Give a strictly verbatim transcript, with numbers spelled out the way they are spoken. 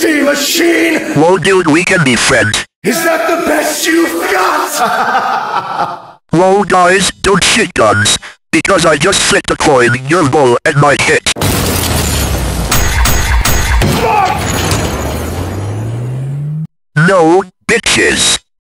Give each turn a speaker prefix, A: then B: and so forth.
A: nasty machine!
B: Whoa dude, we can be friends.
A: Is that the best you've got?
B: Whoa guys, don't shit guns. Because I just flicked a coin in your bowl and might hit.
A: Fuck!
B: No, bitches.